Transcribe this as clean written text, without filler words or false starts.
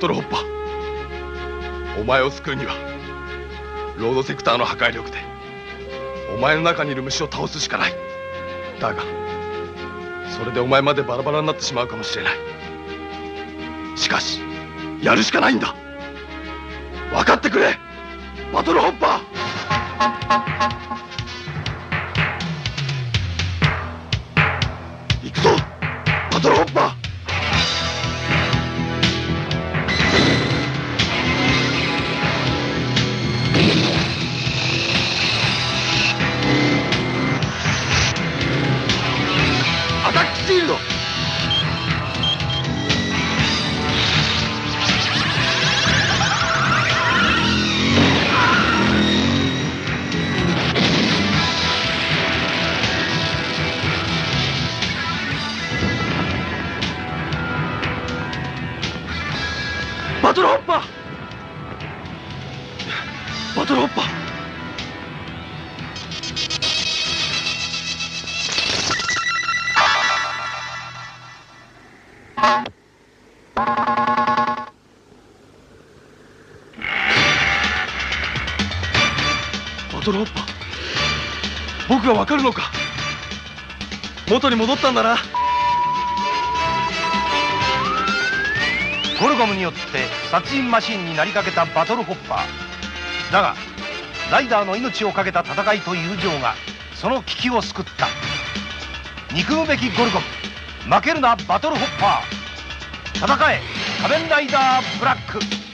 トルホッパー、お前を救うにはロードセクターの破壊力でお前の中にいる虫を倒すしかない。だがそれでお前までバラバラになってしまうかもしれない。しかしやるしかないんだ。分かってくれバトルホッパー。行くぞバトルホッパー。アタックシールド。バトルホッパー。バトルホッパー。バトルホッパー、僕がわかるのか。元に戻ったんだな。 ゴルゴムによって殺人マシンになりかけたバトルホッパーだが、ライダーの命を懸けた戦いと友情がその危機を救った。憎むべきゴルゴム、負けるなバトルホッパー。戦え仮面ライダーブラック。